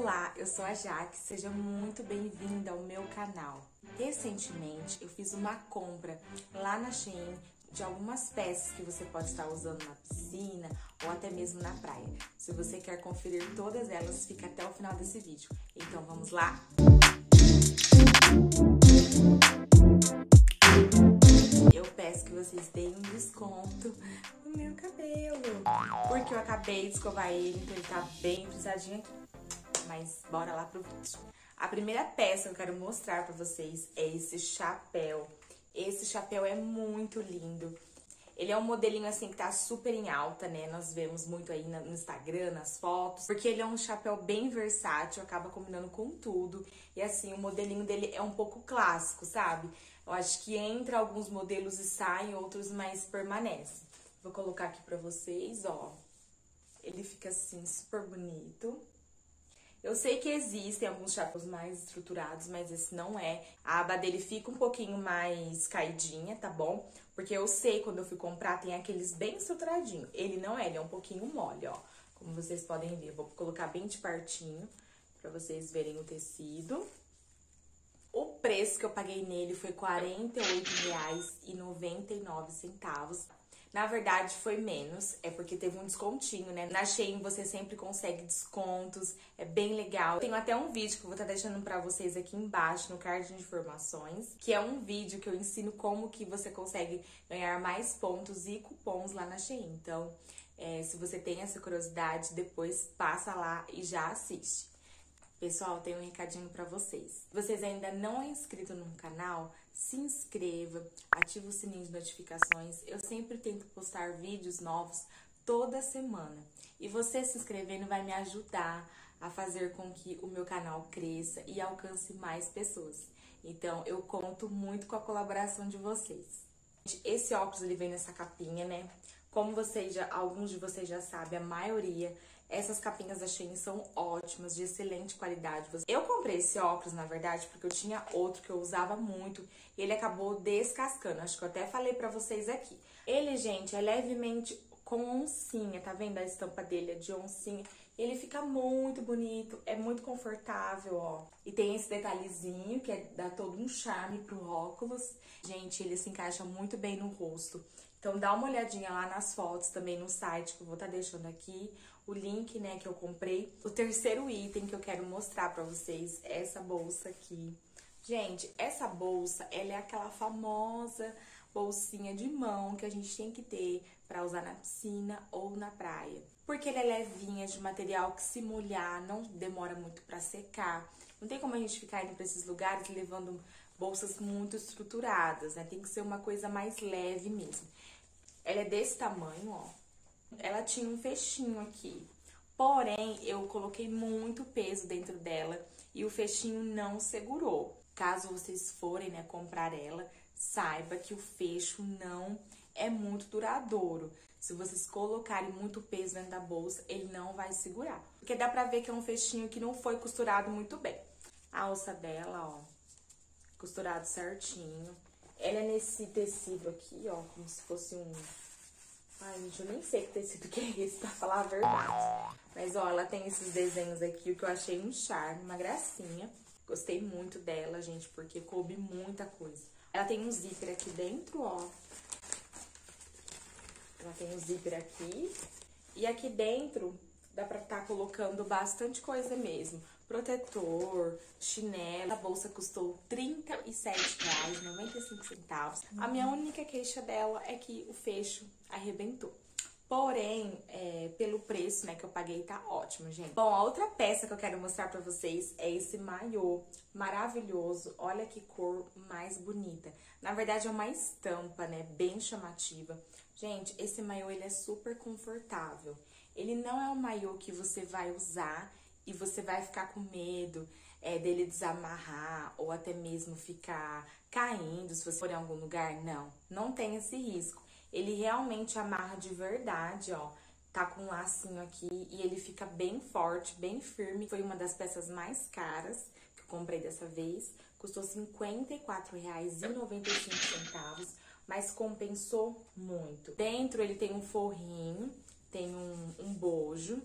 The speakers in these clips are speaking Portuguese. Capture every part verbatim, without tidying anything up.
Olá, eu sou a Jaque, seja muito bem-vinda ao meu canal. Recentemente eu fiz uma compra lá na Shein de algumas peças que você pode estar usando na piscina ou até mesmo na praia. Se você quer conferir todas elas, fica até o final desse vídeo. Então vamos lá? Eu peço que vocês deem um desconto no meu cabelo, porque eu acabei de escovar ele, então ele tá bem frisadinho aqui. Mas bora lá pro vídeo. A primeira peça que eu quero mostrar pra vocês é esse chapéu. Esse chapéu é muito lindo. Ele é um modelinho assim que tá super em alta, né? Nós vemos muito aí no Instagram, nas fotos. Porque ele é um chapéu bem versátil, acaba combinando com tudo. E assim, o modelinho dele é um pouco clássico, sabe? Eu acho que entra alguns modelos e saem, outros mais permanecem. Vou colocar aqui pra vocês, ó. Ele fica assim, super bonito. Eu sei que existem alguns chapéus mais estruturados, mas esse não é. A aba dele fica um pouquinho mais caidinha, tá bom? Porque eu sei, quando eu fui comprar, tem aqueles bem estruturadinhos. Ele não é, ele é um pouquinho mole, ó. Como vocês podem ver, eu vou colocar bem de pertinho pra vocês verem o tecido. O preço que eu paguei nele foi quarenta e oito reais e noventa e nove centavos. Na verdade, foi menos, é porque teve um descontinho, né? Na Shein você sempre consegue descontos, é bem legal. Tenho até um vídeo que eu vou estar deixando pra vocês aqui embaixo no card de informações, que é um vídeo que eu ensino como que você consegue ganhar mais pontos e cupons lá na Shein. Então, é, se você tem essa curiosidade, depois passa lá e já assiste. Pessoal, tem um recadinho pra vocês. Se vocês ainda não é inscrito no canal, se inscreva, ativa o sininho de notificações. Eu sempre tento postar vídeos novos toda semana. E você se inscrevendo vai me ajudar a fazer com que o meu canal cresça e alcance mais pessoas. Então, eu conto muito com a colaboração de vocês. Esse óculos, ele vem nessa capinha, né? Como vocês já, alguns de vocês já sabem, a maioria... Essas capinhas da Shein são ótimas, de excelente qualidade. Eu comprei esse óculos, na verdade, porque eu tinha outro que eu usava muito e ele acabou descascando. Acho que eu até falei pra vocês aqui. Ele, gente, é levemente com oncinha, tá vendo? A estampa dele é de oncinha. Ele fica muito bonito, é muito confortável, ó. E tem esse detalhezinho que é, dá todo um charme pro óculos. Gente, ele se encaixa muito bem no rosto. Então dá uma olhadinha lá nas fotos, também no site, que eu vou estar deixando aqui. O link, né, que eu comprei. O terceiro item que eu quero mostrar pra vocês é essa bolsa aqui. Gente, essa bolsa, ela é aquela famosa bolsinha de mão que a gente tem que ter pra usar na piscina ou na praia. Porque ela é levinha, de material que se molhar, não demora muito pra secar. Não tem como a gente ficar indo pra esses lugares levando bolsas muito estruturadas, né? Tem que ser uma coisa mais leve mesmo. Ela é desse tamanho, ó. Ela tinha um fechinho aqui, porém eu coloquei muito peso dentro dela e o fechinho não segurou. Caso vocês forem, né, comprar ela, saiba que o fecho não é muito duradouro. Se vocês colocarem muito peso dentro da bolsa, ele não vai segurar. Porque dá pra ver que é um fechinho que não foi costurado muito bem. A alça dela, ó, costurado certinho. Ela é nesse tecido aqui, ó, como se fosse um... Ai, gente, eu nem sei que tecido que é esse, pra falar a verdade. Mas, ó, ela tem esses desenhos aqui, o que eu achei um charme, uma gracinha. Gostei muito dela, gente, porque coube muita coisa. Ela tem um zíper aqui dentro, ó. Ela tem um zíper aqui. E aqui dentro, dá pra estar colocando bastante coisa mesmo. Protetor, chinelo. A bolsa custou trinta e sete reais e noventa e cinco centavos. A minha única queixa dela é que o fecho arrebentou. Porém, é, pelo preço, né, que eu paguei, tá ótimo, gente. Bom, a outra peça que eu quero mostrar pra vocês é esse maiô maravilhoso. Olha que cor mais bonita. Na verdade, é uma estampa, né, bem chamativa. Gente, esse maiô, ele é super confortável. Ele não é um maiô que você vai usar e você vai ficar com medo é, dele desamarrar ou até mesmo ficar caindo se você for em algum lugar. Não, não tem esse risco. Ele realmente amarra de verdade, ó. Tá com um lacinho aqui e ele fica bem forte, bem firme. Foi uma das peças mais caras que eu comprei dessa vez. Custou cinquenta e quatro reais e noventa e cinco centavos, mas compensou muito. Dentro ele tem um forrinho, tem um, um bojo.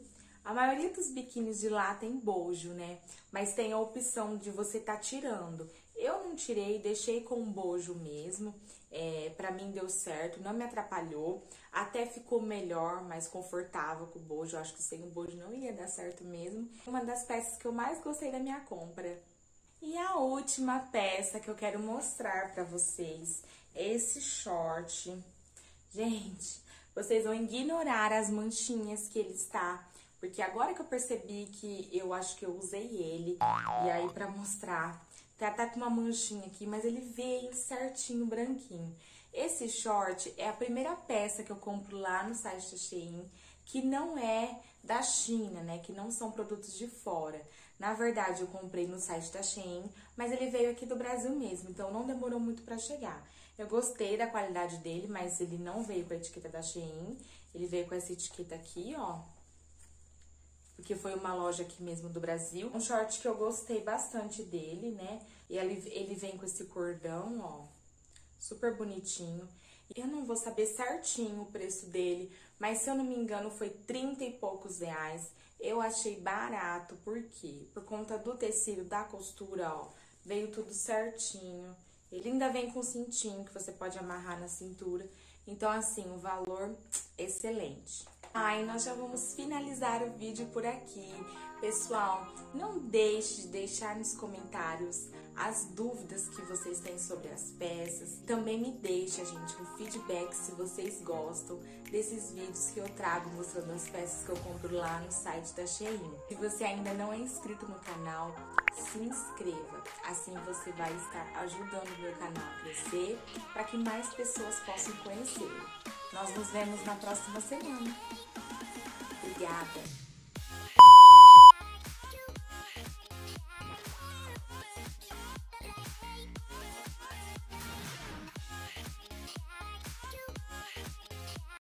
A maioria dos biquínis de lá tem bojo, né? Mas tem a opção de você tá tirando. Eu não tirei, deixei com bojo mesmo. É, pra mim deu certo, não me atrapalhou. Até ficou melhor, mais confortável com o bojo. Eu acho que sem o bojo não ia dar certo mesmo. Uma das peças que eu mais gostei da minha compra. E a última peça que eu quero mostrar pra vocês é esse short. Gente, vocês vão ignorar as manchinhas que ele está, porque agora que eu percebi que eu acho que eu usei ele, e aí pra mostrar, tá, tá com uma manchinha aqui, mas ele veio certinho, branquinho. Esse short é a primeira peça que eu compro lá no site da Shein, que não é da China, né, que não são produtos de fora. Na verdade, eu comprei no site da Shein, mas ele veio aqui do Brasil mesmo, então não demorou muito pra chegar. Eu gostei da qualidade dele, mas ele não veio com a etiqueta da Shein, ele veio com essa etiqueta aqui, ó, porque foi uma loja aqui mesmo do Brasil. Um short que eu gostei bastante dele, né, e ele, ele vem com esse cordão, ó, super bonitinho. Eu não vou saber certinho o preço dele, mas se eu não me engano foi trinta e poucos reais. Eu achei barato, por quê? Por conta do tecido, da costura, ó, veio tudo certinho. Ele ainda vem com cintinho que você pode amarrar na cintura. Então, assim, o valor excelente. Ai, nós já vamos finalizar o vídeo por aqui. Pessoal, não deixe de deixar nos comentários as dúvidas que vocês têm sobre as peças. Também me deixa, gente, um feedback se vocês gostam desses vídeos que eu trago mostrando as peças que eu compro lá no site da Shein. Se você ainda não é inscrito no canal, se inscreva. Assim você vai estar ajudando o meu canal a crescer para que mais pessoas possam conhecê-lo. Nós nos vemos na próxima semana. Obrigada!